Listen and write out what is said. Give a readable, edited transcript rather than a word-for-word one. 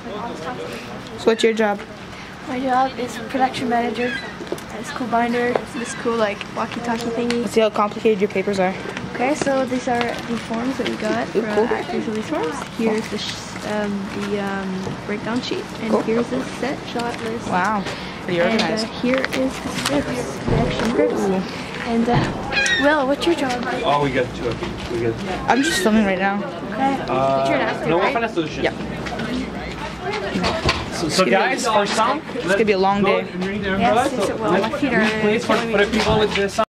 So what's your job? My job is production manager. This cool binder, this cool like walkie-talkie thingy. Let's see how complicated your papers are. Okay, so these are the forms that we got for actors release forms. Here's the breakdown sheet, and here's the set shot list. Wow, pretty organized. And here is the scripts, the action scripts. And Will, what's your job? Oh, we got two. Okay, we got. I'm just filming right now. Okay. But you're an actor, No, right? we'll find a solution. Yep. So guys, for some, it's gonna be a long day. Yes, yes, it will. My feet are please for people with this.